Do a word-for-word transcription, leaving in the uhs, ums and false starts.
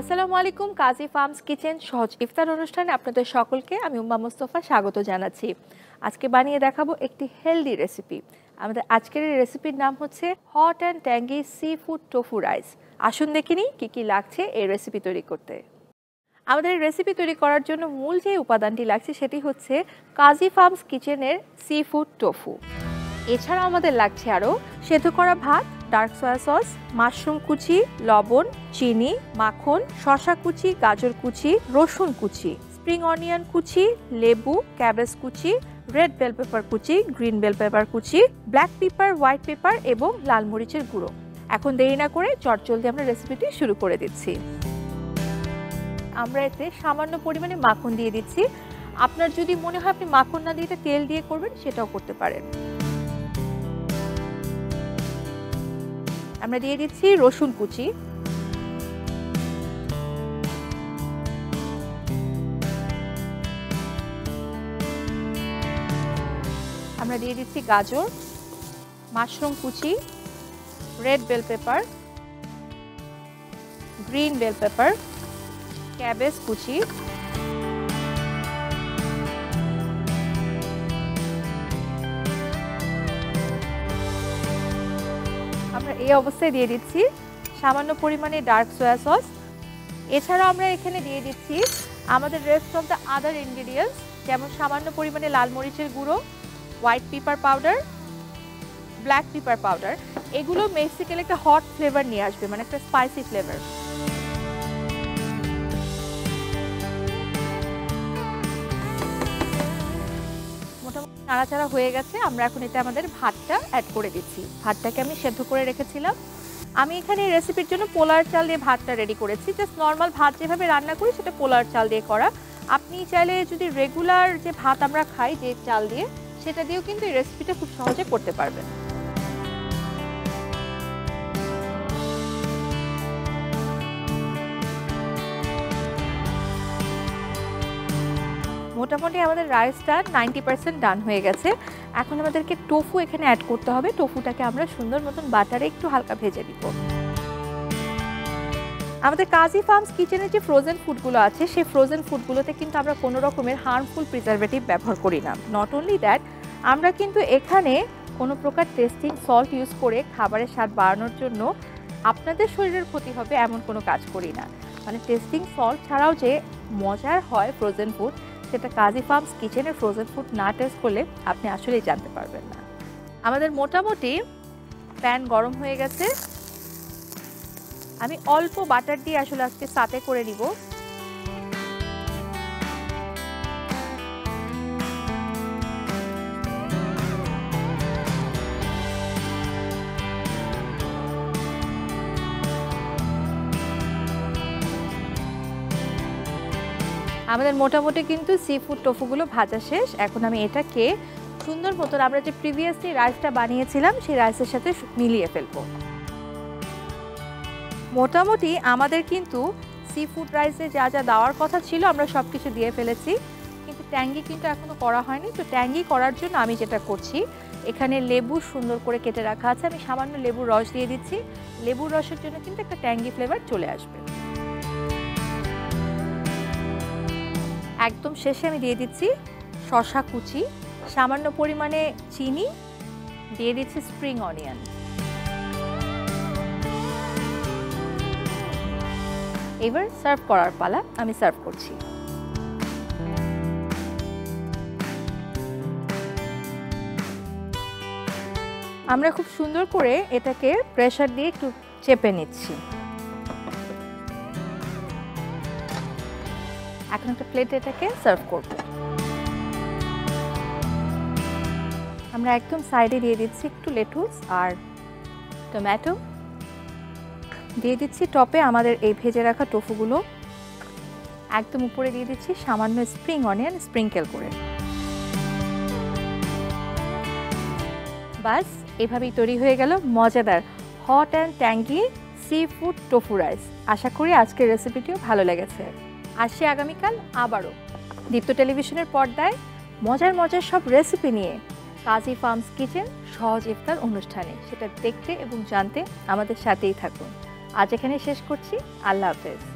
আসসালামু আলাইকুম। কাজী farms kitchen সহজ ইফতার অনুষ্ঠানে আপনাদের সকলকে আমি উম্মা মুস্তফা স্বাগত জানাচ্ছি। আজকে বানিয়ে দেখাবো একটি হেলদি রেসিপি। আমাদের আজকের এই রেসিপির নাম হচ্ছে hot and tangy seafood tofu rice. আসুন দেখে নিই কী কী লাগছে এই রেসিপি তৈরি করতে। আমাদের রেসিপি তৈরি করার জন্য মূল যে উপাদানটি লাগছে সেটি হচ্ছে কাজী ফার্মস কিচেনের সি ফুড টোফু। এছাড়াও আমাদের লাগছে আরও সেদ্ধ করা ভাত, ডার্ক সয়া সস, মাশরুম কুচি, লবণ, চিনি, মাখন, শসা কুচি, গাজর কুচি, রসুন কুচি, স্প্রিং অনিয়ন কুচি, লেবু, ক্যাবেজ কুচি, রেড বেল পেপার কুচি, গ্রিন বেল পেপার কুচি, ব্ল্যাক পেপার, হোয়াইট পেপার এবং লাল মরিচের গুঁড়ো। এখন দেরি না করে চটজলদি আমরা রেসিপিটি শুরু করে দিচ্ছি। আমরা এতে সামান্য পরিমাণে মাখন দিয়ে দিচ্ছি। আপনার যদি মনে হয় আপনি মাখন না দিয়ে তেল দিয়ে করবেন সেটাও করতে পারেন। আমরা দিয়ে দিচ্ছি রসুন কুচি, আমরা দিয়ে দিচ্ছি গাজর, মাশরুম কুচি, red bell pepper, green bell pepper, cabbage কুচি, আমরা এই অবস্থায় দিয়ে দিচ্ছি সামান্য পরিমাণে ডার্ক সয়া সস। এছাড়াও আমরা এখানে দিয়ে দিচ্ছি আমাদের rest of the other ingredients, যেমন সামান্য পরিমাণে লাল মরিচের গুঁড়ো, white pepper powder, black pepper powder. এগুলো বেসিক্যালি একটা হট ফ্লেভার নিয়ে আসবে, মানে একটা স্পাইসি ফ্লেভার। মোটামুটি নাড়াচাড়া হয়ে গেছে। আমরা এখন এতে আমাদের ভাতটা অ্যাড করে দিচ্ছি। ভাতটাকে আমি সেদ্ধ করে রেখেছিলাম। আমি এখানে এই রেসিপির জন্য পোলার চাল দিয়ে ভাতটা রেডি করেছি। জাস্ট নর্মাল ভাত যেভাবে রান্না করি সেটা পোলার চাল দিয়ে করা। আপনি চাইলে যদি রেগুলার যে ভাত আমরা খাই যে চাল দিয়ে, সেটা দিয়েও কিন্তু এই রেসিপিটা খুব সহজে করতে পারবেন। মোটামুটি আমাদের রাইসটা নাইনটি পার্সেন্ট ডান হয়ে গেছে। এখন আমাদেরকে টোফু এখানে অ্যাড করতে হবে। টোফুটাকে আমরা সুন্দর মতন বাটারে একটু হালকা ভেজে দিব। আমাদের কাজী ফার্মস কিচেনের যে ফ্রোজেন ফুডগুলো আছে সেই ফ্রোজেন ফুডগুলোতে কিন্তু আমরা কোনো রকমের হার্মফুল প্রিজারভেটিভ ব্যবহার করি না। নট অনলি দ্যাট, আমরা কিন্তু এখানে কোনো প্রকার টেস্টিং সল্ট ইউজ করে খাবারের স্বাদ বাড়ানোর জন্য আপনাদের শরীরের ক্ষতি হবে এমন কোনো কাজ করি না। মানে টেস্টিং সল্ট ছাড়াও যে মজার হয় ফ্রোজেন ফুড, সেটা কাজী ফার্মস কিচেনের ফ্রোজেন ফুড না টেস্ট করলে আপনি আসলেই জানতে পারবেন না। আমাদের মোটামুটি প্যান গরম হয়ে গেছে। আমি অল্প বাটার দিয়ে আসলে আজকে সাতে করে নিব। আমাদের মোটামুটি কিন্তু সি ফুড টোফুগুলো ভাজা শেষ। এখন আমি এটাকে সুন্দর মতন আমরা যে প্রিভিয়াসলি রাইসটা বানিয়েছিলাম সেই রাইসের সাথে মিলিয়ে ফেলবো। মোটামুটি আমাদের কিন্তু সি ফুড রাইসে যা যা দেওয়ার কথা ছিল আমরা সব কিছু দিয়ে ফেলেছি, কিন্তু ট্যাঙ্গি কিন্তু এখনও করা হয়নি। তো ট্যাঙ্গি করার জন্য আমি যেটা করছি, এখানে লেবু সুন্দর করে কেটে রাখা আছে, আমি সামান্য লেবুর রস দিয়ে দিচ্ছি। লেবুর রসের জন্য কিন্তু একটা ট্যাঙ্গি ফ্লেভার চলে আসবে। একদম শেষে আমি দিয়ে দিচ্ছি শসা কুচি, সামান্য পরিমাণে চিনি, দিয়ে দিচ্ছি স্প্রিং অনিয়ন। এবার সার্ভ করার পালা। আমি সার্ভ করছি। আমরা খুব সুন্দর করে এটাকে প্রেসার দিয়ে একটু চেপে নিচ্ছি। এখন একটা প্লেটে এটাকে সার্ভ করব। আমরা একদম সাইডে দিয়ে দিচ্ছি একটু লেটুস আর টমেটো, দিয়ে দিচ্ছি টপে আমাদের এই ভেজে রাখা টোফুগুলো, একদম উপরে দিয়ে দিচ্ছি সামান্য স্প্রিং অনিয়ন স্প্রিঙ্কেল করে। বাস এভাবেই তৈরি হয়ে গেল মজাদার hot and tangy seafood tofu rice. আশা করি আজকের রেসিপিটিও ভালো লেগেছে। আসছি আগামীকাল আবারও দীপ্ত টেলিভিশনের পর্দায় মজার মজার সব রেসিপি নিয়ে কাজী ফার্মস কিচেন সহজ ইফতার অনুষ্ঠানে। সেটা দেখতে এবং জানতে আমাদের সাথেই থাকুন। আজ এখানে শেষ করছি। আল্লাহ হাফেজ।